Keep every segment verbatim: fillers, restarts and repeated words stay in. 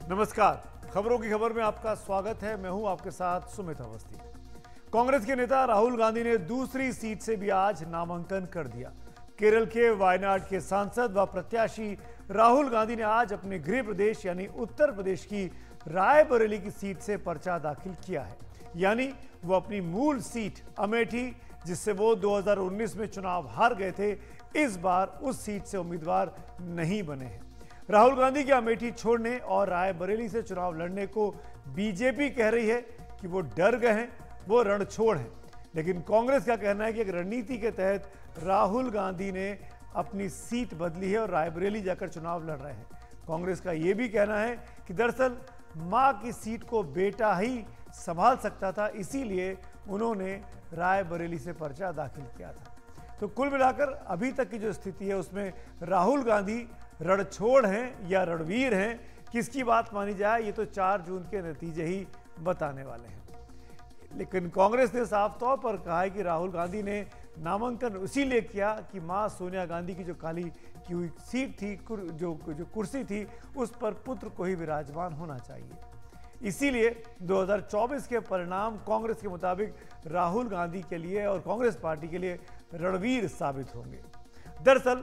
नमस्कार, खबरों की खबर में आपका स्वागत है। मैं हूं आपके साथ सुमित अवस्थी। कांग्रेस के नेता राहुल गांधी ने दूसरी सीट से भी आज नामांकन कर दिया। केरल के वायनाड के सांसद व प्रत्याशी राहुल गांधी ने आज अपने गृह प्रदेश यानी उत्तर प्रदेश की रायबरेली की सीट से पर्चा दाखिल किया है। यानी वो अपनी मूल सीट अमेठी, जिससे वो दो हज़ार उन्नीस में चुनाव हार गए थे, इस बार उस सीट से उम्मीदवार नहीं बने हैं। राहुल गांधी के अमेठी छोड़ने और रायबरेली से चुनाव लड़ने को बीजेपी कह रही है कि वो डर गए हैं, वो रणछोड़ हैं। लेकिन कांग्रेस का कहना है कि एक रणनीति के तहत राहुल गांधी ने अपनी सीट बदली है और रायबरेली जाकर चुनाव लड़ रहे हैं। कांग्रेस का यह भी कहना है कि दरअसल मां की सीट को बेटा ही संभाल सकता था, इसीलिए उन्होंने रायबरेली से पर्चा दाखिल किया था। तो कुल मिलाकर अभी तक की जो स्थिति है उसमें राहुल गांधी रणछोड़ हैं या रणवीर हैं, किसकी बात मानी जाए ये तो चार जून के नतीजे ही बताने वाले हैं। लेकिन कांग्रेस ने साफ तौर पर कहा है कि राहुल गांधी ने नामांकन इसीलिए किया कि मां सोनिया गांधी की जो खाली की हुई सीट थी, जो जो कुर्सी थी, उस पर पुत्र को ही विराजमान होना चाहिए। इसीलिए दो हज़ार चौबीस के परिणाम कांग्रेस के मुताबिक राहुल गांधी के लिए और कांग्रेस पार्टी के लिए रणवीर साबित होंगे। दरअसल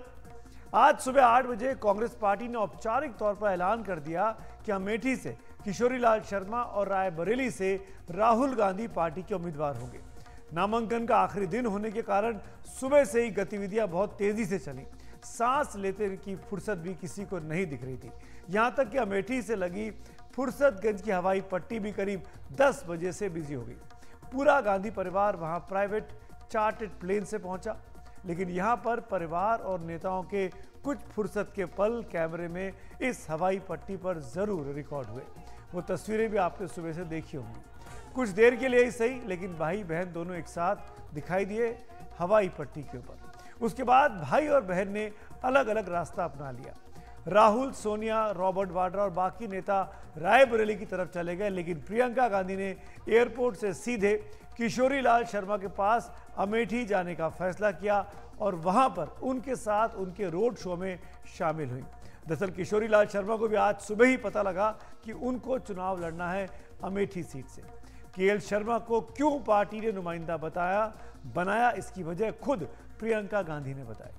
आज सुबह आठ बजे कांग्रेस पार्टी ने औपचारिक तौर पर ऐलान कर दिया कि अमेठी से किशोरी लाल शर्मा और रायबरेली से राहुल गांधी पार्टी के उम्मीदवार होंगे। नामांकन का आखिरी दिन होने के कारण सुबह से ही गतिविधियां बहुत तेजी से चली। सांस लेते की फुर्सत भी किसी को नहीं दिख रही थी। यहां तक कि अमेठी से लगी फुर्सतगंज की हवाई पट्टी भी करीब दस बजे से बिजी हो गई। पूरा गांधी परिवार वहां प्राइवेट चार्टर्ड प्लेन से पहुंचा। लेकिन यहां पर परिवार और नेताओं के कुछ फुर्सत के पल कैमरे में इस हवाई पट्टी पर जरूर रिकॉर्ड हुए। वो तस्वीरें भी आपने सुबह से देखी होंगी। कुछ देर के लिए ही सही, लेकिन भाई बहन दोनों एक साथ दिखाई दिए हवाई पट्टी के ऊपर। उसके बाद भाई और बहन ने अलग अलग रास्ता अपना लिया। राहुल, सोनिया, रॉबर्ट वाड्रा और बाकी नेता रायबरेली की तरफ चले गए, लेकिन प्रियंका गांधी ने एयरपोर्ट से सीधे किशोरी लाल शर्मा के पास अमेठी जाने का फैसला किया और वहां पर उनके साथ उनके रोड शो में शामिल हुई। दरअसल किशोरी लाल शर्मा को भी आज सुबह ही पता लगा कि उनको चुनाव lड़ना है अमेठी सीट से। केएल शर्मा को क्यों पार्टी ने नुमाइंदा बताया बनाया, इसकी वजह खुद प्रियंका गांधी ने बताई।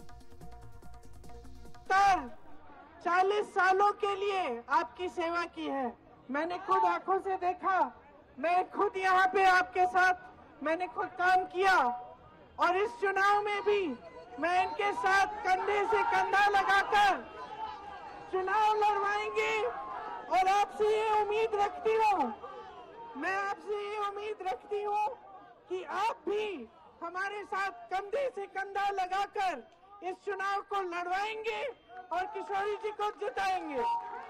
चालीस सालों के लिए आपकी सेवा की है, मैंने खुद आंखों से देखा। मैं खुद यहाँ पे आपके साथ मैंने खुद काम किया और इस चुनाव में भी मैं इनके साथ कंधे से कंधा लगाकर चुनाव लड़वाएंगे और आपसे ये उम्मीद रखती हूँ मैं आपसे ये उम्मीद रखती हूँ कि आप भी हमारे साथ कंधे से कंधा लगाकर इस चुनाव को लड़वाएंगे और किशोरी जी को जिताएंगे।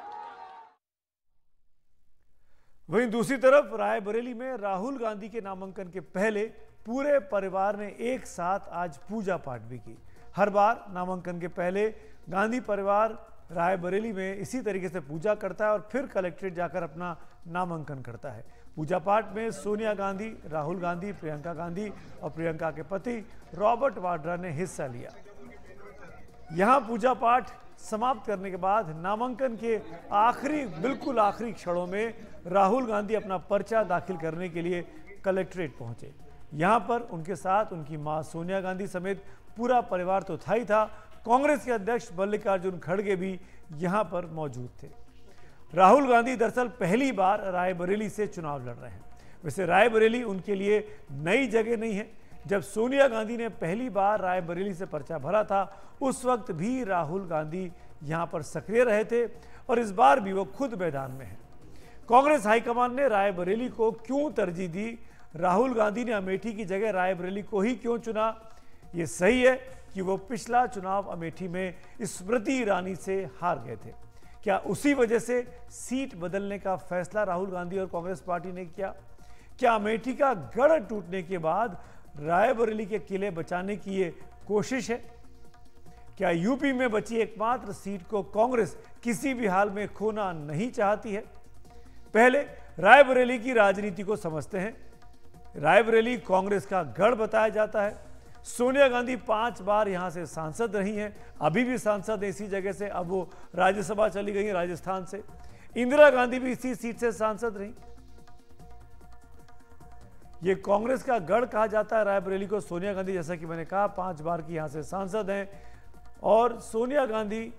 वहीं दूसरी तरफ रायबरेली में राहुल गांधी के नामांकन के पहले पूरे परिवार ने एक साथ आज पूजा पाठ भी की। हर बार नामांकन के पहले गांधी परिवार रायबरेली में इसी तरीके से पूजा करता है और फिर कलेक्ट्रेट जाकर अपना नामांकन करता है। पूजा पाठ में सोनिया गांधी, राहुल गांधी, प्रियंका गांधी और प्रियंका के पति रॉबर्ट वाड्रा ने हिस्सा लिया। यहां पूजा पाठ समाप्त करने के बाद नामांकन के आखिरी बिल्कुल आखिरी क्षणों में राहुल गांधी अपना पर्चा दाखिल करने के लिए कलेक्ट्रेट पहुंचे। यहां पर उनके साथ उनकी मां सोनिया गांधी समेत पूरा परिवार तो था ही था। कांग्रेस के अध्यक्ष मल्लिकार्जुन खड़गे भी यहां पर मौजूद थे। राहुल गांधी दरअसल पहली बार रायबरेली से चुनाव लड़ रहे हैं। वैसे रायबरेली उनके लिए नई जगह नहीं है। जब सोनिया गांधी ने पहली बार रायबरेली से पर्चा भरा था, उस वक्त भी राहुल गांधी यहां पर सक्रिय रहे थे और इस बार भी वो खुद मैदान में हैं। कांग्रेस हाईकमान ने रायबरेली को क्यों तरजीह दी, राहुल गांधी ने अमेठी की जगह रायबरेली को ही क्यों चुना? ये सही है कि वो पिछला चुनाव अमेठी में स्मृति ईरानी से हार गए थे। क्या उसी वजह से सीट बदलने का फैसला राहुल गांधी और कांग्रेस पार्टी ने किया? क्या अमेठी का गढ़ टूटने के बाद रायबरेली के किले बचाने की ये कोशिश है? क्या यूपी में बची एकमात्र सीट को कांग्रेस किसी भी हाल में खोना नहीं चाहती है? पहले रायबरेली की राजनीति को समझते हैं। रायबरेली कांग्रेस का गढ़ बताया जाता है। सोनिया गांधी पांच बार यहां से सांसद रही हैं, अभी भी सांसद इसी जगह से। अब वो राज्यसभा चली गई राजस्थान से। इंदिरा गांधी भी इसी सीट से सांसद रही। ये कांग्रेस का गढ़ कहा जाता है रायबरेली को। सोनिया गांधी, जैसा कि मैंने कहा, पांच बार की यहां से सांसद हैं और सोनिया गांधी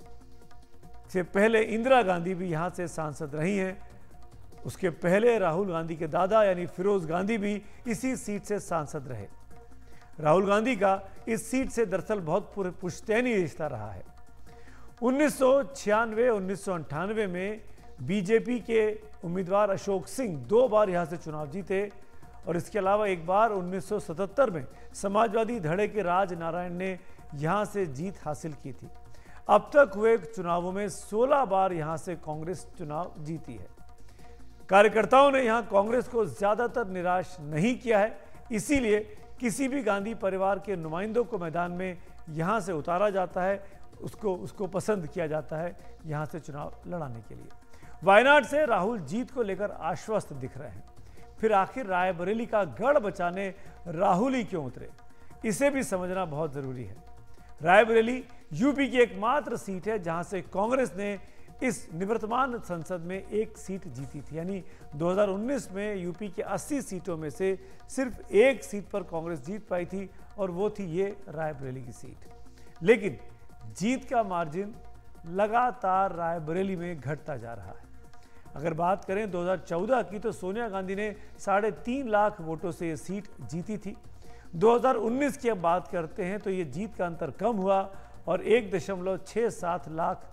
से पहले इंदिरा गांधी भी यहां से सांसद रही हैं। उसके पहले राहुल गांधी के दादा यानी फिरोज गांधी भी इसी सीट से सांसद रहे। राहुल गांधी का इस सीट से दरअसल बहुत पुश्तैनी रिश्ता रहा है। उन्नीस सौ छियानवे उन्नीस सौ अंठानवे में बीजेपी के उम्मीदवार अशोक सिंह दो बार यहां से चुनाव जीते और इसके अलावा एक बार उन्नीस सौ सतहत्तर में समाजवादी धड़े के राज नारायण ने यहां से जीत हासिल की थी। अब तक हुए चुनावों में सोलह बार यहां से कांग्रेस चुनाव जीती है। कार्यकर्ताओं ने यहां कांग्रेस को ज्यादातर निराश नहीं किया है, इसीलिए किसी भी गांधी परिवार के नुमाइंदों को मैदान में यहां से उतारा जाता है, उसको उसको पसंद किया जाता है यहां से चुनाव लड़ाने के लिए। वायनाड से राहुल जीत को लेकर आश्वस्त दिख रहे हैं। फिर आखिर रायबरेली का गढ़ बचाने राहुल ही क्यों उतरे, इसे भी समझना बहुत जरूरी है। रायबरेली यूपी की एकमात्र सीट है जहां से कांग्रेस ने इस निवर्तमान संसद में एक सीट जीती थी, यानी दो हज़ार उन्नीस में यूपी के अस्सी सीटों में से सिर्फ एक सीट पर कांग्रेस जीत पाई थी और वो थी ये रायबरेली की सीट। लेकिन जीत का मार्जिन लगातार रायबरेली में घटता जा रहा है। अगर बात करें दो हज़ार चौदह की, तो सोनिया गांधी ने साढ़े तीन लाख वोटों से ये सीट जीती थी। दो हज़ार उन्नीस की अब बात करते हैं तो ये जीत का अंतर कम हुआ और एक दशमलव छः सात लाख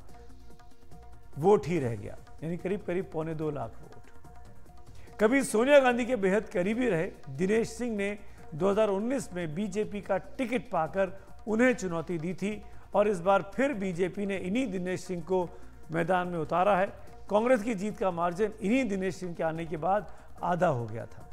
वोट ही रह गया, यानी करीब करीब पौने दो लाख वोट। कभी सोनिया गांधी के बेहद करीबी रहे दिनेश सिंह ने दो हज़ार उन्नीस में बीजेपी का टिकट पाकर उन्हें चुनौती दी थी और इस बार फिर बीजेपी ने इन्हीं दिनेश सिंह को मैदान में उतारा है। कांग्रेस की जीत का मार्जिन इन्हीं दिनेश सिंह के आने के बाद आधा हो गया था।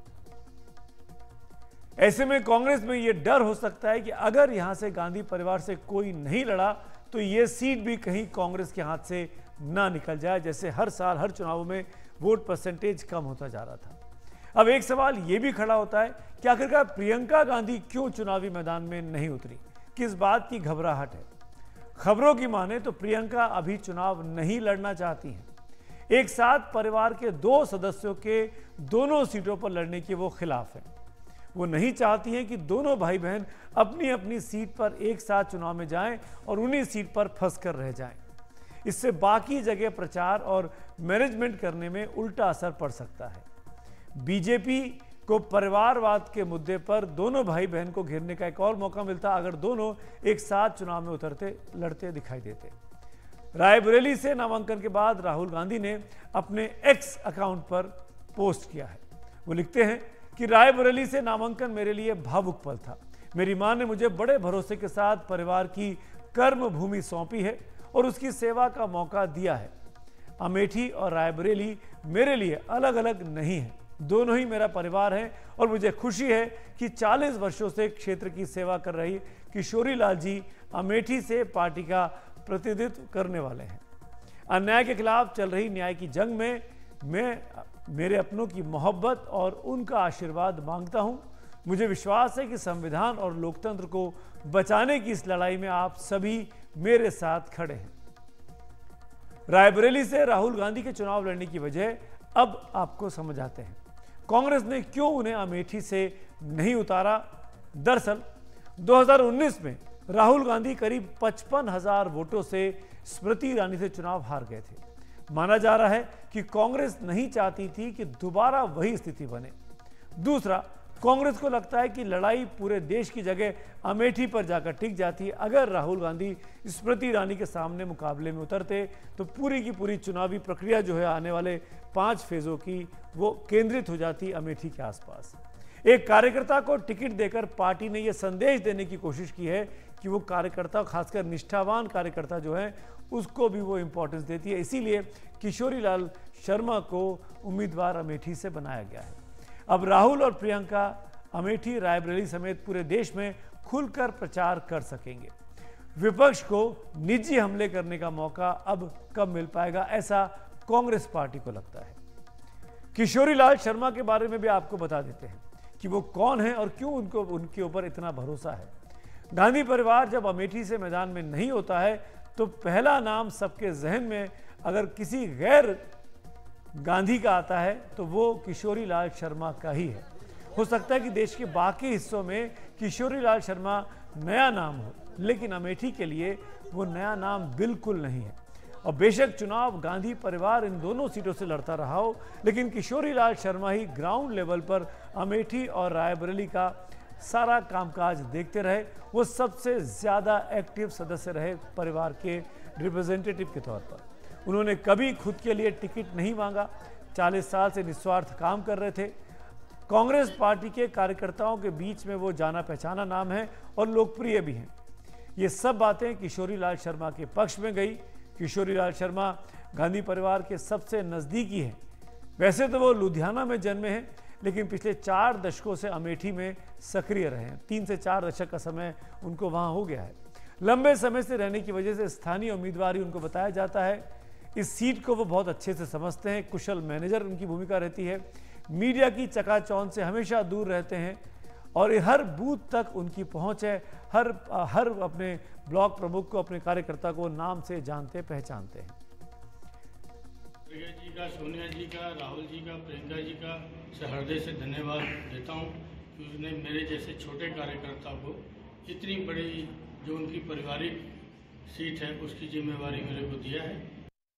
ऐसे में कांग्रेस में यह डर हो सकता है कि अगर यहां से गांधी परिवार से कोई नहीं लड़ा तो यह सीट भी कहीं कांग्रेस के हाथ से ना निकल जाए, जैसे हर साल हर चुनावों में वोट परसेंटेज कम होता जा रहा था। अब एक सवाल यह भी खड़ा होता है कि आखिरकार प्रियंका गांधी क्यों चुनावी मैदान में नहीं उतरी, किस बात की घबराहट है। खबरों की माने तो प्रियंका अभी चुनाव नहीं लड़ना चाहती हैं। एक साथ परिवार के दो सदस्यों के दोनों सीटों पर लड़ने के वो खिलाफ हैं। वो नहीं चाहती हैं कि दोनों भाई बहन अपनी अपनी सीट पर एक साथ चुनाव में जाएं और उन्हीं सीट पर फंस कर रह जाएं। इससे बाकी जगह प्रचार और मैनेजमेंट करने में उल्टा असर पड़ सकता है। बीजेपी को परिवारवाद के मुद्दे पर दोनों भाई बहन को घेरने का एक और मौका मिलता अगर दोनों एक साथ चुनाव में उतरते लड़ते दिखाई देते। रायबरेली से नामांकन के बाद राहुल गांधी ने अपने एक्स अकाउंट पर पोस्ट किया है। वो लिखते हैं कि रायबरेली से नामांकन मेरे लिए भावुक पल था। मेरी मां ने मुझे बड़े भरोसे के साथ परिवार की कर्म भूमि सौंपी है और उसकी सेवा का मौका दिया है। अमेठी और रायबरेली मेरे लिए अलग अलग नहीं है, दोनों ही मेरा परिवार है और मुझे खुशी है कि चालीस वर्षों से क्षेत्र की सेवा कर रही किशोरी लाल जी अमेठी से पार्टी का प्रतिनिधित्व करने वाले हैं। अन्याय के खिलाफ चल रही न्याय की जंग में मैं मेरे अपनों की मोहब्बत और उनका आशीर्वाद मांगता हूं। मुझे विश्वास है कि संविधान और लोकतंत्र को बचाने की इस लड़ाई में आप सभी मेरे साथ खड़े हैं। रायबरेली से राहुल गांधी के चुनाव लड़ने की वजह अब आपको समझ आते हैं। कांग्रेस ने क्यों उन्हें अमेठी से नहीं उतारा। दरअसल दो हज़ार उन्नीस में राहुल गांधी करीब पचपन हजार वोटों से स्मृति ईरानी से चुनाव हार गए थे। माना जा रहा है कि कांग्रेस नहीं चाहती थी कि दोबारा वही स्थिति बने। दूसरा, कांग्रेस को लगता है कि लड़ाई पूरे देश की जगह अमेठी पर जाकर टिक जाती है। अगर राहुल गांधी स्मृति ईरानी के सामने मुकाबले में उतरते तो पूरी की पूरी चुनावी प्रक्रिया जो है आने वाले पांच फेजों की वो केंद्रित हो जाती अमेठी के आसपास। एक कार्यकर्ता को टिकट देकर पार्टी ने यह संदेश देने की कोशिश की है कि वो कार्यकर्ता, खासकर निष्ठावान कार्यकर्ता जो है, उसको भी वो इंपॉर्टेंस देती है। इसीलिए किशोरी लाल शर्मा को उम्मीदवार अमेठी से बनाया गया है। अब राहुल और प्रियंका अमेठी, रायबरेली समेत पूरे देश में खुलकर प्रचार कर सकेंगे। विपक्ष को निजी हमले करने का मौका अब कब मिल पाएगा, ऐसा कांग्रेस पार्टी को लगता है। किशोरी लाल शर्मा के बारे में भी आपको बता देते हैं कि वो कौन है और क्यों उनको उनके ऊपर इतना भरोसा है। गांधी परिवार जब अमेठी से मैदान में नहीं होता है तो पहला नाम सबके जहन में अगर किसी गैर गांधी का आता है तो वो किशोरी लाल शर्मा का ही है। हो सकता है कि देश के बाकी हिस्सों में किशोरी लाल शर्मा नया नाम हो, लेकिन अमेठी के लिए वो नया नाम बिल्कुल नहीं है। और बेशक चुनाव गांधी परिवार इन दोनों सीटों से लड़ता रहा हो, लेकिन किशोरी लाल शर्मा ही ग्राउंड लेवल पर अमेठी और रायबरेली का सारा कामकाज देखते रहे। वो सबसे ज़्यादा एक्टिव सदस्य रहे परिवार के रिप्रेजेंटेटिव के तौर पर। उन्होंने कभी खुद के लिए टिकट नहीं मांगा, चालीस साल से निस्वार्थ काम कर रहे थे। कांग्रेस पार्टी के कार्यकर्ताओं के बीच में वो जाना पहचाना नाम है और लोकप्रिय भी हैं। ये सब बातें किशोरी लाल शर्मा के पक्ष में गई। किशोरी लाल शर्मा गांधी परिवार के सबसे नज़दीकी हैं। वैसे तो वो लुधियाना में जन्मे हैं, लेकिन पिछले चार दशकों से अमेठी में सक्रिय रहे हैं। तीन से चार दशक का समय उनको वहाँ हो गया है। लंबे समय से रहने की वजह से स्थानीय उम्मीदवार उनको बताया जाता है। इस सीट को वो बहुत अच्छे से समझते हैं। कुशल मैनेजर उनकी भूमिका रहती है। मीडिया की चकाचौंध से हमेशा दूर रहते हैं और हर बूथ तक उनकी पहुंच है। हर हर अपने ब्लॉक प्रमुख को, अपने कार्यकर्ता को नाम से जानते पहचानते हैं। प्रिया जी का, सोनिया जी का, राहुल जी का, प्रियंका जी का से हृदय से धन्यवाद देता हूं कि उसने मेरे जैसे छोटे कार्यकर्ता को इतनी बड़ी जो उनकी पारिवारिक सीट है उसकी जिम्मेवारी मेरे को दिया है।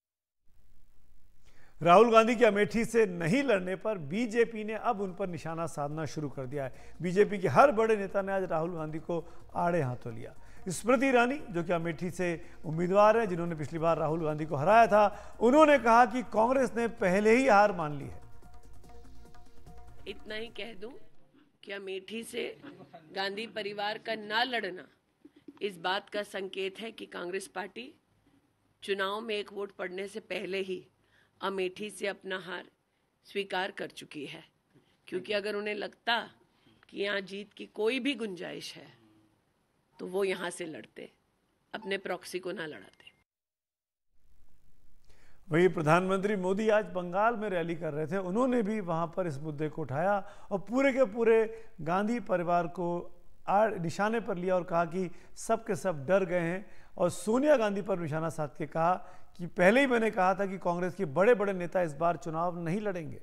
राहुल गांधी की अमेठी से नहीं लड़ने पर बीजेपी ने अब उन पर निशाना साधना शुरू कर दिया है। बीजेपी के हर बड़े नेता ने आज राहुल गांधी को आड़े हाथों लिया। स्मृति ईरानी, जो कि अमेठी से उम्मीदवार है, जिन्होंने पिछली बार राहुल गांधी को हराया था, उन्होंने कहा कि कांग्रेस ने पहले ही हार मान ली है। इतना ही कह दूं कि अमेठी से गांधी परिवार का ना लड़ना इस बात का संकेत है कि कांग्रेस पार्टी चुनाव में एक वोट पड़ने से पहले ही अमेठी से अपना हार स्वीकार कर चुकी है। क्योंकि अगर उन्हें लगता कि यहाँ जीत की कोई भी गुंजाइश है तो वो यहाँ से लड़ते, अपने प्रॉक्सी को ना लड़ाते। वही प्रधानमंत्री मोदी आज बंगाल में रैली कर रहे थे। उन्होंने भी वहां पर इस मुद्दे को उठाया और पूरे के पूरे गांधी परिवार को आड़ निशाने पर लिया और कहा कि सब के सब डर गए हैं। और सोनिया गांधी पर निशाना साध के कहा कि पहले ही मैंने कहा था कि कांग्रेस के बड़े बड़े नेता इस बार चुनाव नहीं लड़ेंगे।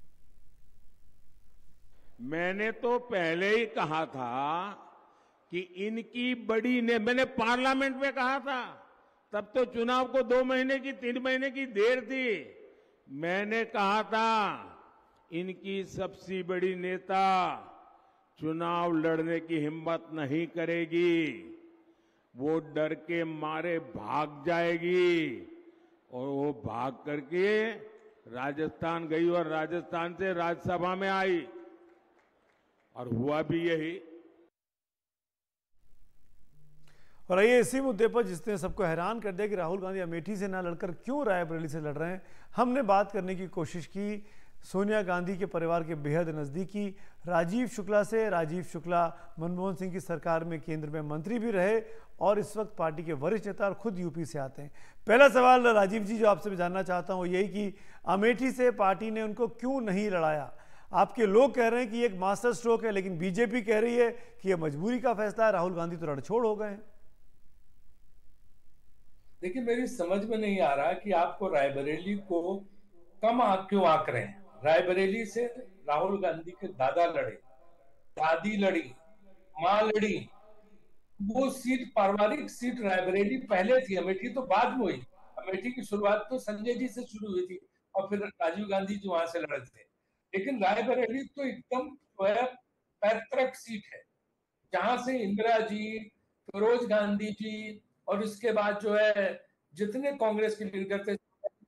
मैंने तो पहले ही कहा था कि इनकी बड़ी ने मैंने पार्लियामेंट में कहा था, तब तो चुनाव को दो महीने की तीन महीने की देर थी। मैंने कहा था इनकी सबसे बड़ी नेता चुनाव लड़ने की हिम्मत नहीं करेगी, वो डर के मारे भाग जाएगी। और वो भाग करके राजस्थान गई और राजस्थान से राज्यसभा में आई और हुआ भी यही। और ये इसी मुद्दे पर जिसने सबको हैरान कर दिया कि राहुल गांधी अमेठी से ना लड़कर क्यों रायबरेली से लड़ रहे हैं, हमने बात करने की कोशिश की सोनिया गांधी के परिवार के बेहद नज़दीकी राजीव शुक्ला से। राजीव शुक्ला मनमोहन सिंह की सरकार में केंद्र में मंत्री भी रहे और इस वक्त पार्टी के वरिष्ठ नेता और खुद यूपी से आते हैं। पहला सवाल राजीव जी जो आपसे मैं जानना चाहता हूं यही कि अमेठी से पार्टी ने उनको क्यों नहीं लड़ाया? आपके लोग कह रहे हैं कि ये एक मास्टर स्ट्रोक है, लेकिन बीजेपी कह रही है कि यह मजबूरी का फैसला है। राहुल गांधी तो रणछोड़ हो गए हैं। देखिए, मेरी समझ में नहीं आ रहा कि आपको रायबरेली को कम आंक क्यों आंक रहे हैं। रायबरेली से राहुल गांधी के दादा लड़े, दादी लड़ी, माँ लड़ी। वो सीट पारिवारिक सीट रायबरेली पहले थी, अमेठी तो बाद में हुई। अमेठी की शुरुआत तो संजय जी से शुरू हुई थी और फिर राजीव गांधी जी वहां से लड़े थे। लेकिन रायबरेली तो एकदम पैतृक सीट है, जहां से इंदिरा जी, फिरोज गांधी जी और इसके बाद जो है जितने कांग्रेस के लीडर थे,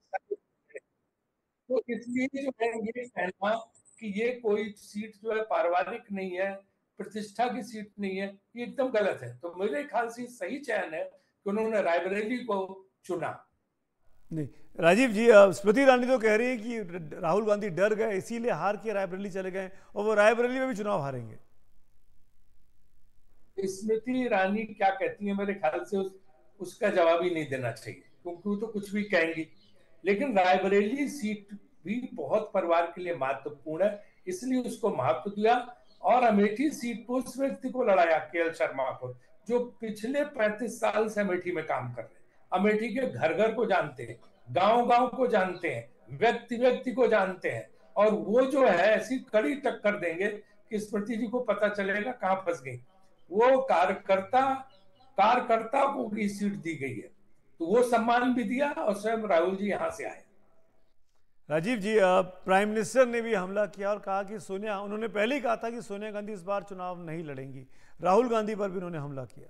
तो इसलिए जो है ये कहना कि ये कोई सीट जो है पारिवारिक नहीं है, प्रतिष्ठा की सीट नहीं है, ये एकदम गलत है। तो मेरे ख्याल से सही चयन है कि उन्होंने रायबरेली को चुना। नहीं राजीव जी, स्मृति ईरानी तो कह रही है कि राहुल गांधी डर गए इसीलिए हार के रायबरेली चले गए और वो रायबरेली में भी चुनाव हारेंगे। स्मृति ईरानी क्या कहती है, मेरे ख्याल से उस, उसका जवाब ही नहीं देना चाहिए, क्योंकि वो तो कुछ भी कहेंगी। लेकिन रायबरेली सीट भी बहुत परिवार के लिए महत्वपूर्ण है, इसलिए उसको महत्व दिया और अमेठी सीट को उस व्यक्ति को लड़ाया, के एल शर्मा को, जो पिछले पैंतीस साल से अमेठी में काम कर रहे हैं। अमेठी के घर घर को जानते हैं, गांव गांव को जानते हैं, व्यक्ति व्यक्ति को जानते हैं, और वो जो है ऐसी कड़ी टक्कर देंगे कि स्मृति जी को पता चलेगा कहां फंस गई। वो कार्यकर्ता कार्यकर्ता को भी सीट दी गई है, तो वो सम्मान भी दिया और स्वयं राहुल जी यहां से आए। राजीव जी, प्राइम मिनिस्टर ने भी हमला किया और कहा कि सोनिया, उन्होंने पहले ही कहा था कि सोनिया गांधी इस बार चुनाव नहीं लड़ेंगी। राहुल गांधी पर भी उन्होंने हमला किया।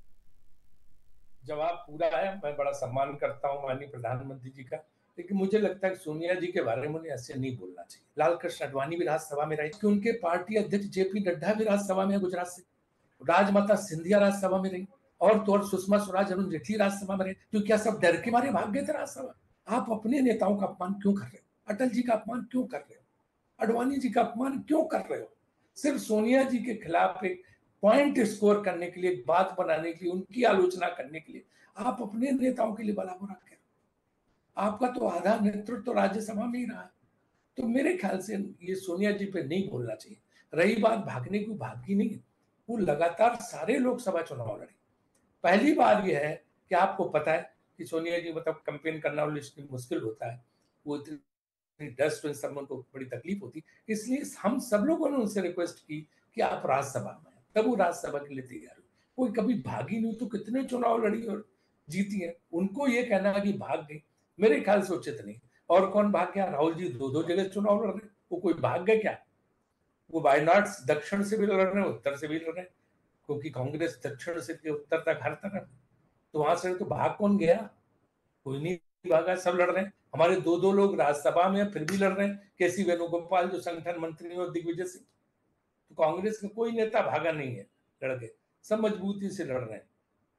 जवाब पूरा है, मैं बड़ा सम्मान करता हूं माननीय प्रधानमंत्री जी का, लेकिन मुझे लगता है कि सोनिया जी के बारे में उन्हें ऐसे नहीं बोलना चाहिए। लाल कृष्ण आडवाणी भी राज्यसभा में रहे, कि उनके पार्टी अध्यक्ष जेपी नड्डा भी राज्यसभा में गुजरात से, राजमाता सिंधिया राज्यसभा में रही, और तो और सुषमा स्वराज, अरुण जेटली राज्यसभा में रहे। तो क्या सब डर के मारे भाग गए थे राज्यसभा? आप अपने नेताओं का अपमान क्यों कर रहे हो? अटल जी का अपमान क्यों कर रहे हो? आडवाणी जी का अपमान क्यों कर रहे हो? सिर्फ सोनिया जी के खिलाफ एक पॉइंट स्कोर करने के लिए, एक बात बनाने के लिए, उनकी आलोचना करने के लिए आप अपने नेताओं के लिए बला बुरा कह रहे हो। आपका तो आधा नेतृत्व तो राज्यसभा में ही रहा है। तो मेरे ख्याल से ये सोनिया जी पे नहीं बोलना चाहिए। रही बात भागने की, भागी नहीं, वो लगातार सारे लोकसभा चुनाव लड़े। पहली बार यह है कि आपको पता है कि सोनिया जी मतलब कैंपेन करना मुश्किल होता है, वो इतनी डस्ट इन सब को बड़ी तकलीफ होती, इसलिए हम सब लोगों ने उनसे रिक्वेस्ट की कि आप राज्यसभा में, तब वो राज्यसभा के लिए तैयार हुई। कोई कभी भागी नहीं, तो कितने चुनाव लड़ी और जीती है। उनको ये कहना कि भाग गई, मेरे ख्याल से उचित नहीं। और कौन भाग गया? राहुल जी दो दो जगह चुनाव लड़ रहे, वो कोई भाग गए क्या? वो वायनाड दक्षिण से भी लड़ रहे हैं, उत्तर से भी लड़ रहे हैं, क्योंकि कांग्रेस दक्षिण से उत्तर तक हर तरफ, तो वहां से तो भाग कौन गया? कोई नहीं भागा, सब लड़ रहे हैं। हमारे दो दो लोग राज्यसभा में फिर भी लड़ रहे हैं, केसी वेणुगोपाल जो संगठन मंत्री और दिग्विजय सिंह। तो कांग्रेस का कोई नेता भागा नहीं है लड़ के, सब मजबूती से लड़ रहे हैं।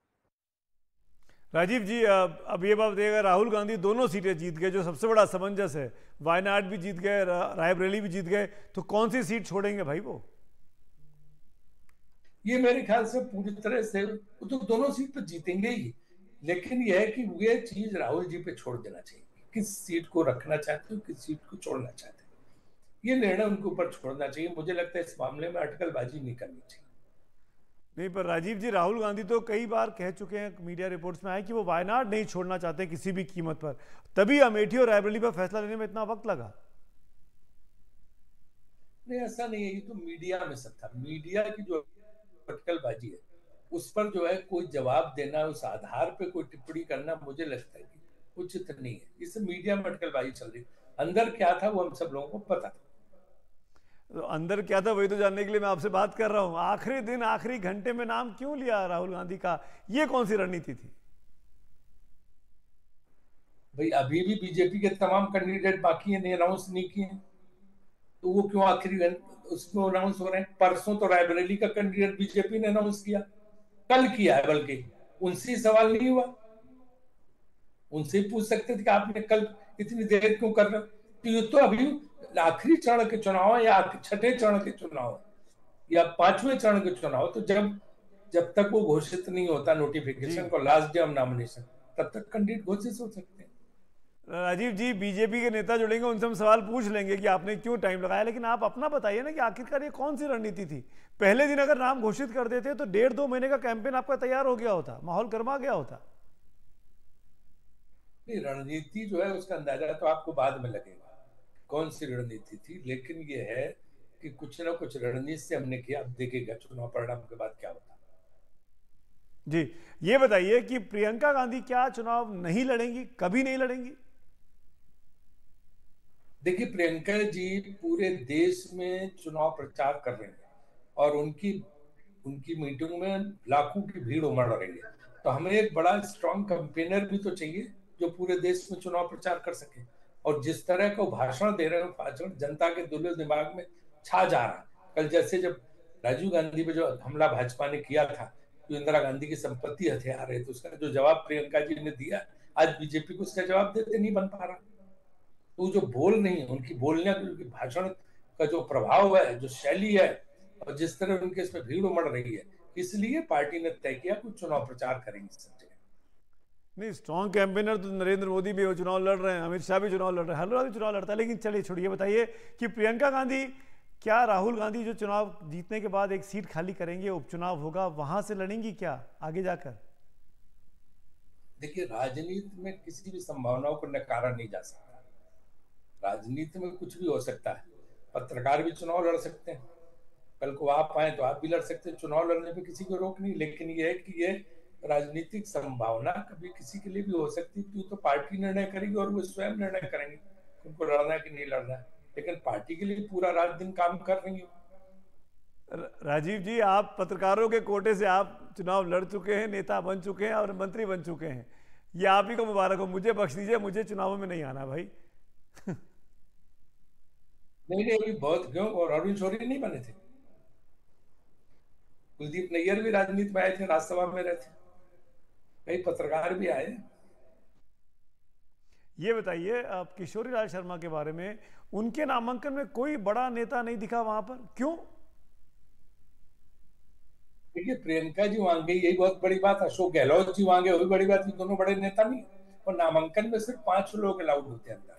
राजीव जी, अब ये बात बताइएगा, राहुल गांधी दोनों सीटें जीत गए, जो सबसे बड़ा समंजस है, वायनाड भी जीत गए, रायबरेली भी जीत गए, तो कौन सी सीट छोड़ेंगे भाई वो? ये मेरे ख्याल से पूरी तरह से वो तो दोनों सीट पर जीतेंगे ही, लेकिन यह है कि ये चीज राहुल जी पे छोड़ देना चाहिए, किस सीट को रखना चाहते हो, किस सीट को छोड़ना चाहते हो, ये निर्णय उनके ऊपर छोड़ना चाहिए। मुझे लगता है इस मामले में अटकलबाजी नहीं करनी चाहिए। नहीं, पर राजीव जी, राहुल गांधी तो कई बार कह चुके हैं, मीडिया रिपोर्ट्स में आए कि वो वायनाड नहीं छोड़ना चाहते किसी भी कीमत पर, तभी अमेठी और रायबरेली पर फैसला लेने में इतना वक्त लगा। नहीं, ऐसा नहीं है, ये तो मीडिया में सब था। मीडिया की जो अटकलबाजी है उस पर जो है कोई जवाब देना, उस आधार पे कोई टिप्पणी करना, मुझे लगता है कि उचित नहीं है। इससे मीडिया में अटकलबाजी चल रही, अंदर क्या था वो हम सब लोगों को पता था। तो अंदर क्या था वही तो जानने के लिए मैं आपसे बात कर रहा हूं। आखिरी दिन, आखिरी घंटे में नाम क्यों लिया राहुल गांधी का? ये कौन सी रणनीति थी? भाई अभी भी बीजेपी के तमाम कैंडिडेट बाकी हैं, अनाउंस नहीं किए, तो वो क्यों आखिरी उसमें अनाउंस हो रहे हैं? परसों तो रायबरेली का कैंडिडेट बीजेपी ने अनाउंस किया, कल किया है, बल्कि उनसे सवाल नहीं हुआ। उनसे पूछ सकते थे कि आपने कल इतनी देर क्यों कर रहे हो? तो ये तो अभी आखिरी चरण के चुनाव है, या छठे चरण के चुनाव है, या पांचवें चरण के चुनाव, तो जब जब तक वो घोषित नहीं होता नोटिफिकेशन को, लास्ट डे ऑफ नॉमिनेशन, तब तक कैंडिडेट घोषित हो सकते हैं। राजीव जी, बीजेपी के नेता जुड़ेंगे, उनसे हम सवाल पूछ लेंगे कि आपने क्यों टाइम लगाया, लेकिन आप अपना बताइए ना कि आखिरकार ये कौन सी रणनीति थी? पहले दिन अगर नाम घोषित कर देते तो डेढ़ दो महीने का कैंपेन आपका तैयार हो गया होता, माहौल गर्मा गया होता। नहीं, रणनीति जो है उसका अंदाजा तो आपको बाद में लगेगा कौन सी रणनीति थी, लेकिन ये है कि कुछ ना कुछ रणनीति से हमने किया। अब देखिएगा चुनाव परिणाम के बाद क्या होता। जी, ये बताइए कि प्रियंका गांधी क्या चुनाव नहीं लड़ेंगी, कभी नहीं लड़ेंगी? देखिए, प्रियंका जी पूरे देश में चुनाव प्रचार कर रहे हैं और उनकी उनकी मीटिंग में लाखों की भीड़ उमड़ रही है, तो हमें एक बड़ा स्ट्रॉन्ग कैंपेनर भी तो चाहिए जो पूरे देश में चुनाव प्रचार कर सके। और जिस तरह का भाषण दे रहे हैं, भाषण जनता के दिलो दिमाग में छा जा रहा है। कल जैसे जब राजीव गांधी पे जो हमला भाजपा ने किया था, जो इंदिरा गांधी की संपत्ति हथियार है, तो उसका जो जवाब प्रियंका जी ने दिया, आज बीजेपी को उसका जवाब देते नहीं बन पा रहा। तो जो बोल नहीं है, उनकी बोलने का भाषण का जो प्रभाव है, जो शैली है, और जिस तरह उनके इसमें भीड़ उमड़ रही है, इसलिए पार्टी ने तय किया कुछ चुनाव प्रचार करेंगे सब जगह। नहीं, स्ट्रॉन्ग कैंपेनर तो नरेंद्र मोदी भी चुनाव लड़ रहे हैं, अमित शाह भी चुनाव लड़ रहे हैं, हर भी चुनाव लड़ता है। लेकिन चलिए छोड़िए, बताइए कि प्रियंका गांधी, क्या राहुल गांधी जो चुनाव जीतने के बाद एक सीट खाली करेंगे, उपचुनाव होगा, वहां से लड़ेंगी क्या आगे जाकर? देखिए, राजनीति में किसी भी संभावनाओं को नकारा नहीं जा सकता। राजनीति में कुछ भी हो सकता है। पत्रकार भी चुनाव लड़ सकते हैं, कल को आप आए तो आप भी लड़ सकते हैं। चुनाव लड़ने पे किसी को रोक नहीं, लेकिन ये है कि ये राजनीतिक संभावना कभी किसी के लिए भी हो सकती है। तो पार्टी निर्णय करेगी और वो स्वयं निर्णय करेंगे उनको लड़ना है कि नहीं लड़ना है, लेकिन पार्टी के लिए पूरा रात दिन काम कर रही है। राजीव जी, आप पत्रकारों के कोटे से आप चुनाव लड़ चुके हैं, नेता बन चुके हैं और मंत्री बन चुके हैं। ये आप ही को मुबारक हो। मुझे बख्श दीजिए, मुझे चुनावों में नहीं आना भाई। नहीं नहीं, अभी बहुत क्यों, और अरुण शौरी नहीं बने थे, कुलदीप नैयर भी राजनीति में आए थे, राज्यसभा में रहे थे, कई पत्रकार भी आए। ये बताइए आप किशोरी लाल शर्मा के बारे में, उनके नामांकन में कोई बड़ा नेता नहीं दिखा वहां पर, क्यों? देखिए, प्रियंका जी वहां गई, यही बहुत बड़ी बात। अशोक गहलोत जी वहां गए, वही बड़ी बात। दोनों बड़े नेता नहीं, और नामांकन में सिर्फ पांच लोग अलाउड होते हैं अंदर।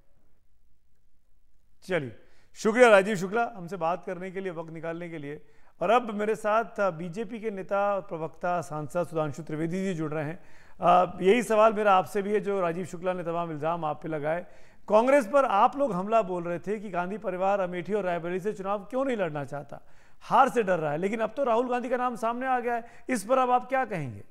चलिए, शुक्रिया राजीव शुक्ला हमसे बात करने के लिए, वक्त निकालने के लिए। और अब मेरे साथ बीजेपी के नेता प्रवक्ता सांसद सुधांशु त्रिवेदी जी जुड़ रहे हैं। यही सवाल मेरा आपसे भी है जो राजीव शुक्ला ने तमाम इल्जाम आप पे लगाए। कांग्रेस पर आप लोग हमला बोल रहे थे कि गांधी परिवार अमेठी और रायबरेली से चुनाव क्यों नहीं लड़ना चाहता, हार से डर रहा है, लेकिन अब तो राहुल गांधी का नाम सामने आ गया है। इस पर अब आप क्या कहेंगे?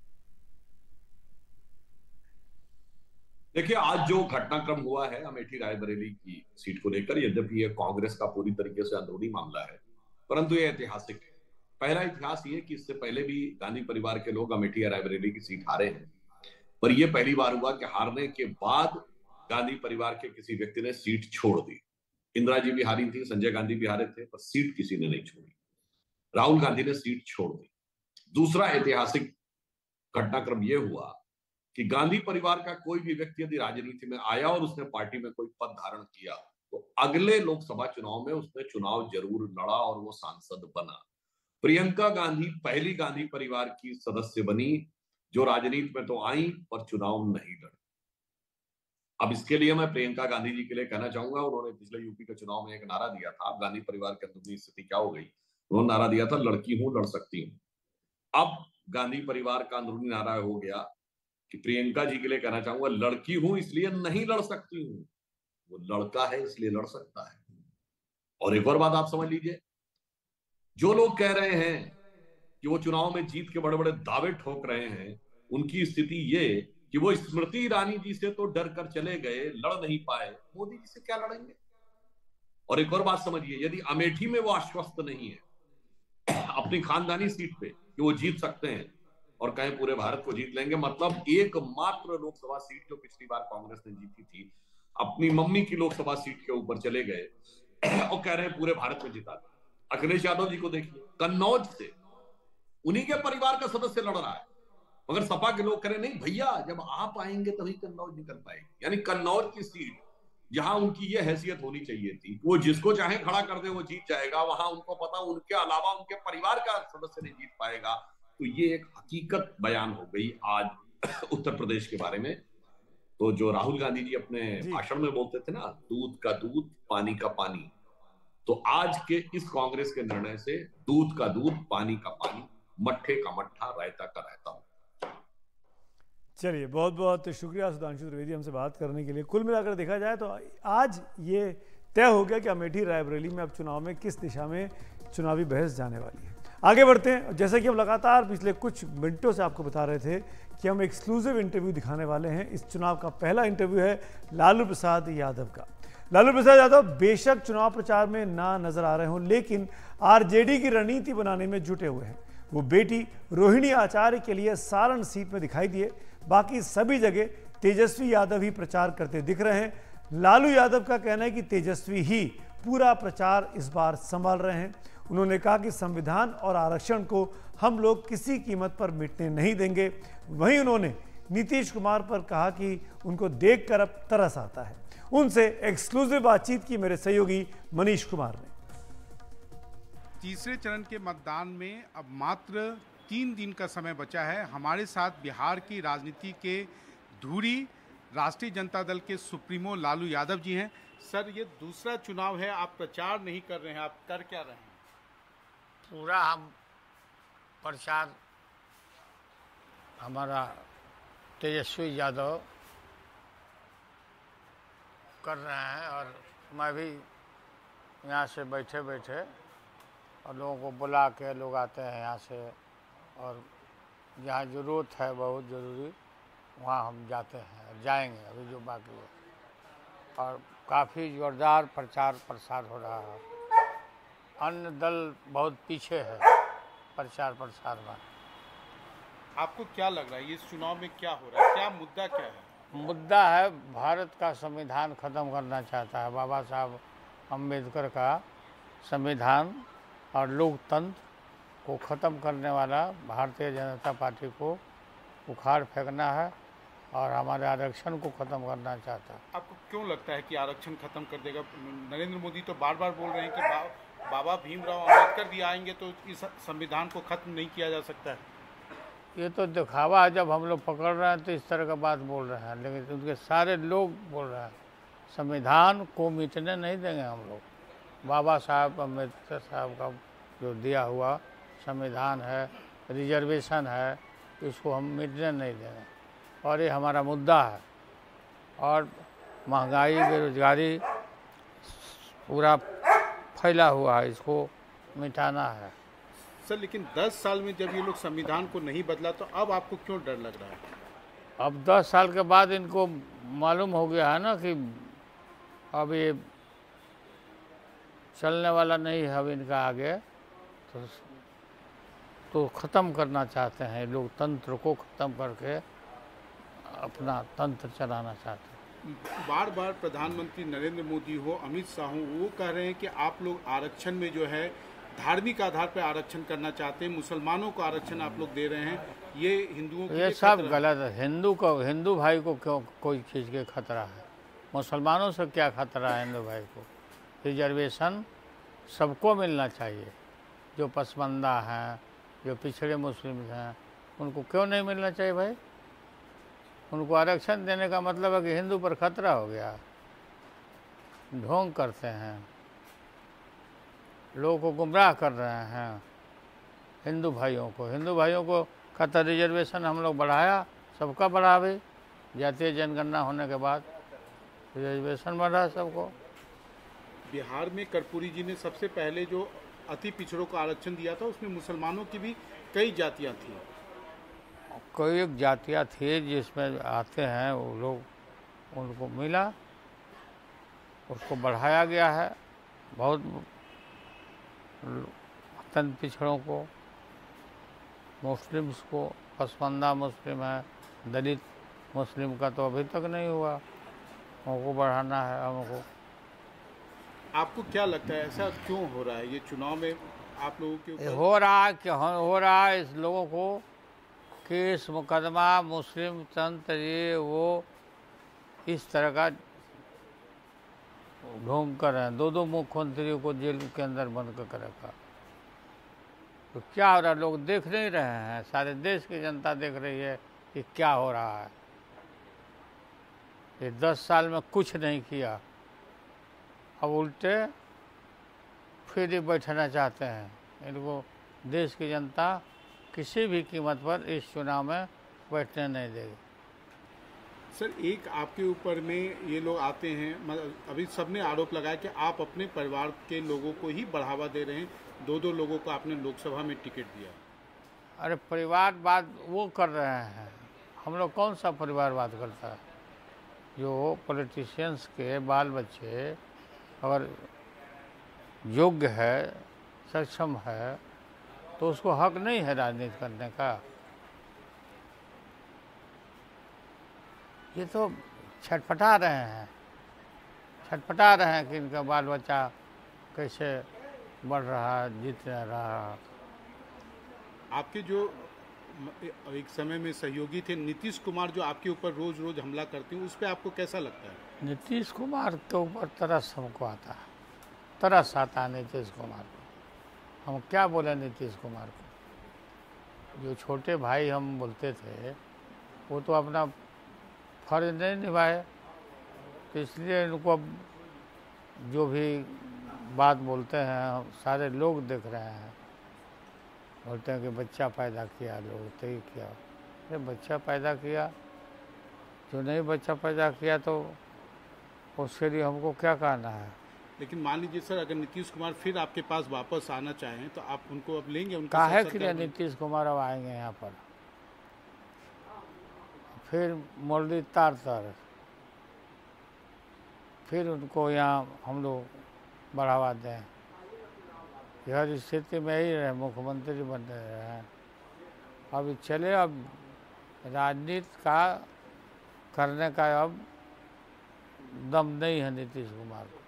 देखिए, आज जो घटनाक्रम हुआ है अमेठी रायबरेली की सीट को लेकर, यद्यपि यह कांग्रेस का पूरी तरीके से अंदरूनी मामला है, परंतु यह ऐतिहासिक है। पहला इतिहास ये कि इससे पहले भी गांधी परिवार के लोग अमेठी या रायबरेली की सीट हारे हैं, पर यह पहली बार हुआ कि हारने के बाद गांधी परिवार के किसी व्यक्ति ने सीट छोड़ दी। इंदिरा जी भी हारी थी, संजय गांधी भी हारे थे, पर सीट किसी ने नहीं छोड़ी। राहुल गांधी ने सीट छोड़ दी। दूसरा ऐतिहासिक घटनाक्रम यह हुआ कि गांधी परिवार का कोई भी व्यक्ति यदि राजनीति में आया और उसने पार्टी में कोई पद धारण किया तो अगले लोकसभा चुनाव में उसने चुनाव जरूर लड़ा और वो सांसद बना। प्रियंका गांधी पहली गांधी परिवार की सदस्य बनी जो राजनीति में तो आई पर चुनाव नहीं लड़ी। अब इसके लिए मैं प्रियंका गांधी जी के लिए कहना चाहूंगा, उन्होंने पिछले यूपी के चुनाव में एक नारा दिया था। अब गांधी परिवार की अंदरूनी स्थिति क्या हो गई, उन्होंने नारा दिया था लड़की हूं लड़ सकती हूं। अब गांधी परिवार का अंदरूनी नारा हो गया कि प्रियंका जी के लिए कहना चाहूंगा, लड़की हूं इसलिए नहीं लड़ सकती हूं, वो लड़का है इसलिए लड़ सकता है। और एक और बात आप समझ लीजिए, जो लोग कह रहे हैं कि वो चुनाव में जीत के बड़े बड़े दावे ठोक रहे हैं, उनकी स्थिति ये कि वो स्मृति ईरानी जी से तो डर कर चले गए, लड़ नहीं पाए, मोदी जी से क्या लड़ेंगे। और एक और बात समझिए, यदि अमेठी में वो आश्वस्त नहीं है अपनी खानदानी सीट पे कि वो जीत सकते हैं और कहें पूरे भारत को जीत लेंगे, मतलब एकमात्र लोकसभा सीट जो पिछली बार कांग्रेस ने जीती थी, अपनी मम्मी की लोकसभा सीट के ऊपर चले गए और कह रहे हैं पूरे भारत में जिता दे। अखिलेश यादव जी को देखिए, कन्नौज से उन्हीं के परिवार का सदस्य लड़ रहा है, मगर सपा के लोग कह रहे नहीं भैया जब आप आएंगे तभी कन्नौज निकल पाएगी। यानी कन्नौज की सीट जहां उनकी ये हैसियत होनी चाहिए थी, वो जिसको चाहे खड़ा कर दे वो जीत जाएगा, वहां उनको पता उनके अलावा उनके परिवार का सदस्य नहीं जीत पाएगा। तो ये एक हकीकत बयान हो गई आज उत्तर प्रदेश के बारे में। तो जो राहुल गांधी जी अपने भाषण में बोलते थे ना, दूध का दूध पानी का पानी, तो आज के इस कांग्रेस के निर्णय से दूध का दूध पानी का पानी, मट्ठे का मट्ठा, रायता का रायता। चलिए, बहुत बहुत शुक्रिया सुधांशु त्रिवेदी हमसे बात करने के लिए। कुल मिलाकर देखा जाए तो आज ये तय हो गया कि अमेठी रायबरेली में अब चुनाव में किस दिशा में चुनावी बहस जाने वाली है। आगे बढ़ते हैं। जैसा कि हम लगातार पिछले कुछ मिनटों से आपको बता रहे थे कि हम एक्सक्लूसिव इंटरव्यू दिखाने वाले हैं। इस चुनाव का पहला इंटरव्यू है लालू प्रसाद यादव का। लालू प्रसाद यादव बेशक चुनाव प्रचार में ना नजर आ रहे हों, लेकिन आरजेडी की रणनीति बनाने में जुटे हुए हैं। वो बेटी रोहिणी आचार्य के लिए सारण सीट में दिखाई दिए, बाकी सभी जगह तेजस्वी यादव ही प्रचार करते दिख रहे हैं। लालू यादव का कहना है कि तेजस्वी ही पूरा प्रचार इस बार संभाल रहे हैं। उन्होंने कहा कि संविधान और आरक्षण को हम लोग किसी कीमत पर मिटने नहीं देंगे। वहीं उन्होंने नीतीश कुमार पर कहा कि उनको देखकर अब तरस आता है। उनसे एक्सक्लूसिव बातचीत की मेरे सहयोगी मनीष कुमार ने। तीसरे चरण के मतदान में अब मात्र तीन दिन का समय बचा है। हमारे साथ बिहार की राजनीति के धुरी राष्ट्रीय जनता दल के सुप्रीमो लालू यादव जी हैं। सर, ये दूसरा चुनाव है, आप प्रचार नहीं कर रहे हैं, आप कर क्या रहे हैं? पूरा हम प्रचार हमारा तेजस्वी यादव कर रहे हैं, और मैं भी यहाँ से बैठे बैठे और लोगों को बुला के लोग आते हैं यहाँ से, और जहाँ ज़रूरत है बहुत ज़रूरी वहाँ हम जाते हैं, जाएंगे अभी जो बाकी है। और काफ़ी ज़ोरदार प्रचार प्रसार हो रहा है। अन्य दल बहुत पीछे है प्रचार प्रसार में। आपको क्या लग रहा है ये चुनाव में क्या हो रहा है, क्या मुद्दा क्या है? मुद्दा है भारत का संविधान ख़त्म करना चाहता है बाबा साहब अम्बेडकर का संविधान, और लोकतंत्र को ख़त्म करने वाला भारतीय जनता पार्टी को उखाड़ फेंकना है, और हमारे आरक्षण को ख़त्म करना चाहता है। आपको क्यों लगता है कि आरक्षण खत्म कर देगा? नरेंद्र मोदी तो बार बार बोल रहे हैं कि बा, बाबा भीमराव अम्बेडकर भी आएंगे तो इस संविधान को खत्म नहीं किया जा सकता है। ये तो दिखावा है, जब हम लोग पकड़ रहे हैं तो इस तरह का बात बोल रहे हैं, लेकिन उनके सारे लोग बोल रहे हैं संविधान को मिटने नहीं देंगे हम लोग। बाबा साहब अम्बेडकर साहब का जो दिया हुआ संविधान है, रिजर्वेशन है, इसको हम मिटने नहीं देंगे, और ये हमारा मुद्दा है। और महंगाई बेरोजगारी पूरा फैला हुआ है, इसको मिटाना है। सर लेकिन दस साल में जब ये लोग संविधान को नहीं बदला तो अब आपको क्यों डर लग रहा है? अब दस साल के बाद इनको मालूम हो गया है ना कि अब ये चलने वाला नहीं है अब इनका आगे, तो तो ख़त्म करना चाहते हैं लोग, तंत्र को ख़त्म करके अपना तंत्र चलाना चाहते हैं। बार बार प्रधानमंत्री नरेंद्र मोदी हो, अमित शाह हो, वो कह रहे हैं कि आप लोग आरक्षण में जो है धार्मिक आधार पर आरक्षण करना चाहते हैं, मुसलमानों को आरक्षण आप लोग दे रहे हैं, ये हिंदुओं के ये सब गलत है। हिंदू को, हिंदू भाई को क्यों कोई चीज़ के खतरा है? मुसलमानों से क्या खतरा है हिंदू भाई को? रिजर्वेशन सबको मिलना चाहिए, जो पसमानदा हैं, जो पिछड़े मुस्लिम हैं, उनको क्यों नहीं मिलना चाहिए भाई? उनको आरक्षण देने का मतलब है कि हिंदू पर खतरा हो गया। ढोंग करते हैं, लोगों को गुमराह कर रहे हैं हिंदू भाइयों को। हिंदू भाइयों को कहता रिजर्वेशन हम लोग बढ़ाया, सबका बढ़ा भी, जातीय जनगणना होने के बाद रिजर्वेशन बढ़ा सबको। बिहार में कर्पूरी जी ने सबसे पहले जो अति पिछड़ों को आरक्षण दिया था, उसमें मुसलमानों की भी कई जातियां थी। कोई एक जातियाँ थी जिसमें आते हैं वो लोग, उनको मिला, उसको बढ़ाया गया है। बहुत अत्यंत पिछड़ों को, मुस्लिम्स को, पसमानदा मुस्लिम है, दलित मुस्लिम का तो अभी तक नहीं हुआ, उनको बढ़ाना है हमको। आपको क्या लगता है ऐसा क्यों हो रहा है ये चुनाव में आप लोगों के ऊपर? हो रहा है कि हो रहा है इस लोगों को केस मुकदमा, मुस्लिम तंत्र, ये वो इस तरह का ढोंग कर रहे हैं। दो दो मुख्यमंत्रियों को जेल के अंदर बंद कर रखा। तो क्या हो रहा है? लोग देख नहीं रहे हैं, सारे देश की जनता देख रही है कि क्या हो रहा है। ये दस साल में कुछ नहीं किया, अब उल्टे फिर ही बैठना चाहते हैं। इनको देश की जनता किसी भी कीमत पर इस चुनाव में बैठने नहीं देगी। सर एक आपके ऊपर में ये लोग आते हैं, मतलब अभी सबने आरोप लगाया कि आप अपने परिवार के लोगों को ही बढ़ावा दे रहे हैं, दो दो लोगों को आपने लोकसभा में टिकट दिया। अरे परिवारवाद वो कर रहे हैं, हम लोग कौन सा परिवारवाद करता है? जो पॉलिटिशियंस के बाल बच्चे अगर योग्य है, सक्षम है, तो उसको हक नहीं है राजनीति करने का। ये तो छटपटा रहे हैं, छटपटा रहे हैं कि इनका बाल बच्चा कैसे बढ़ रहा है, जीत रहा है। आपके जो एक समय में सहयोगी थे नीतीश कुमार, जो आपके ऊपर रोज रोज हमला करते हैं, उस पर आपको कैसा लगता है? नीतीश कुमार के ऊपर तरस हमको आता है, तरस आता है नीतीश कुमार को। हम क्या बोले नीतीश कुमार को? जो छोटे भाई हम बोलते थे, वो तो अपना फर्ज नहीं निभाए, तो इसलिए इनको अब जो भी बात बोलते हैं सारे लोग देख रहे हैं। बोलते हैं कि बच्चा पैदा किया, लोग तो ये किया। अरे बच्चा पैदा किया जो नहीं बच्चा पैदा किया तो उसके लिए हमको क्या कहना है। लेकिन मान लीजिए सर, अगर नीतीश कुमार फिर आपके पास वापस आना चाहें तो आप उनको अब लेंगे? उनके काहे साथ के लिए सरकार में? नीतीश कुमार अब आएंगे यहाँ पर? फिर मुरली तार तार फिर उनको यहाँ हम लोग बढ़ावा दें। हर स्थिति में ही रहे, मुख्यमंत्री बन रहे हैं। अब चले, अब राजनीति का करने का अब दम नहीं है नीतीश कुमार को।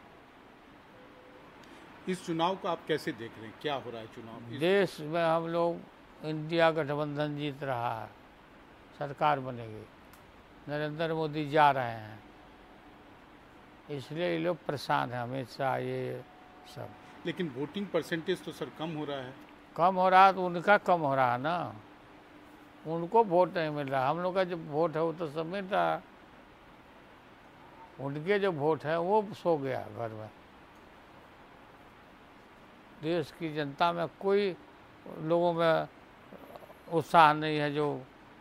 इस चुनाव को आप कैसे देख रहे हैं? क्या हो रहा है चुनाव इस... देश में हम लोग इंडिया गठबंधन जीत रहा है, सरकार बनेगी, नरेंद्र मोदी जा रहे हैं, इसलिए ये लोग परेशान हैं हमेशा ये सब। लेकिन वोटिंग परसेंटेज तो सर कम हो रहा है। कम हो रहा है तो उनका कम हो रहा है ना, उनको वोट नहीं मिल रहा। हम लोग का जो वोट है वो तो सब मिल रहा है, उनके जो वोट है वो सो गया घर में। देश की जनता में कोई लोगों में उत्साह नहीं है जो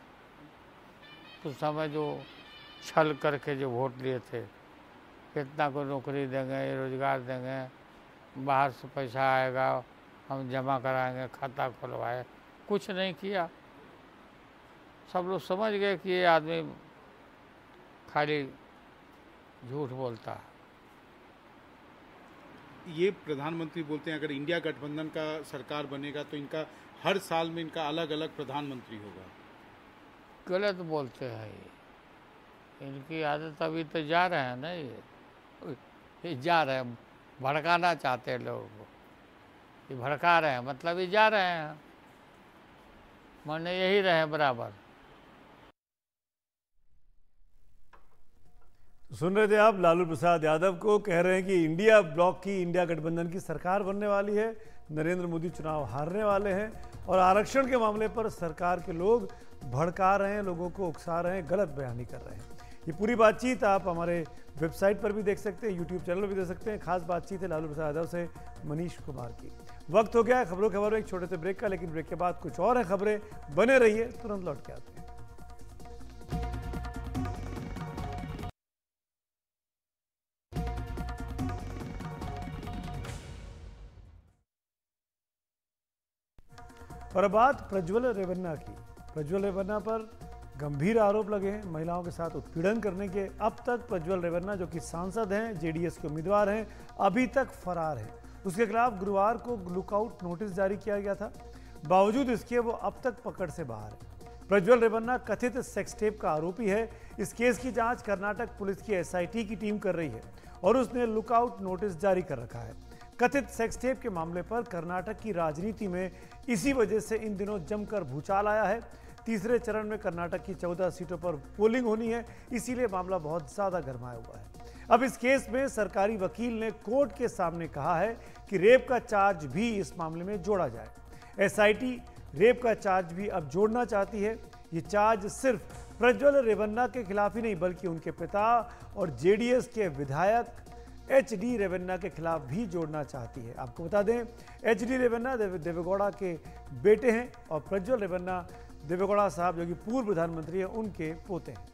उस समय जो छल करके जो वोट लिए थे, कितना को नौकरी देंगे, रोजगार देंगे, बाहर से पैसा आएगा, हम जमा कराएंगे, खाता खुलवाए, कुछ नहीं किया। सब लोग समझ गए कि ये आदमी खाली झूठ बोलता है। ये प्रधानमंत्री बोलते हैं अगर इंडिया गठबंधन का सरकार बनेगा तो इनका हर साल में इनका अलग अलग प्रधानमंत्री होगा। गलत बोलते हैं ये, इनकी आदत अभी तो जा रहे हैं ना, ये ये जा रहे हैं, भड़काना चाहते हैं लोगों को, ये भड़का रहे हैं, मतलब ये जा रहे हैं, माने यही रहे बराबर। सुन रहे थे आप लालू प्रसाद यादव को, कह रहे हैं कि इंडिया ब्लॉक की, इंडिया गठबंधन की सरकार बनने वाली है, नरेंद्र मोदी चुनाव हारने वाले हैं और आरक्षण के मामले पर सरकार के लोग भड़का रहे हैं, लोगों को उकसा रहे हैं, गलत बयानी कर रहे हैं। ये पूरी बातचीत आप हमारे वेबसाइट पर भी देख सकते हैं, यूट्यूब चैनल पर भी देख सकते हैं। खास बातचीत है लालू प्रसाद यादव से मनीष कुमार की। वक्त हो गया है खबरों खबर में एक छोटे से ब्रेक का, लेकिन ब्रेक के बाद कुछ और है खबरें, बने रहिए, तुरंत लौट के आते हैं। और अब बात प्रज्वल रेवन्ना की। प्रज्वल रेवन्ना पर गंभीर आरोप लगे हैं महिलाओं के साथ उत्पीड़न करने के। अब तक प्रज्वल रेवन्ना, जो कि सांसद हैं, जेडीएस के उम्मीदवार हैं, अभी तक फरार है। उसके खिलाफ गुरुवार को लुकआउट नोटिस जारी किया गया था, बावजूद इसके वो अब तक पकड़ से बाहर है। प्रज्वल रेवन्ना कथित सेक्स टेप का आरोपी है। इस केस की जांच कर्नाटक पुलिस की एसआईटी की टीम कर रही है और उसने लुकआउट नोटिस जारी कर रखा है। कथित सेक्स टेप के मामले पर कर्नाटक की राजनीति में इसी वजह से इन दिनों जमकर भूचाल आया है। तीसरे चरण में कर्नाटक की चौदह सीटों पर पोलिंग होनी है, इसीलिए मामला बहुत ज्यादा गरमाया हुआ है। अब इस केस में सरकारी वकील ने कोर्ट के सामने कहा है कि रेप का चार्ज भी इस मामले में जोड़ा जाए। एसआईटी रेप का चार्ज भी अब जोड़ना चाहती है। ये चार्ज सिर्फ प्रज्वल रेवन्ना के खिलाफ ही नहीं, बल्कि उनके पिता और जेडीएस के विधायक एच डी रेवन्ना के खिलाफ भी जोड़ना चाहती है। आपको बता दें, एच डी रेवन्ना देव, देवेगौड़ा के बेटे हैं और प्रज्वल रेवन्ना देवेगौड़ा साहब, जो कि पूर्व प्रधानमंत्री हैं, उनके पोते हैं।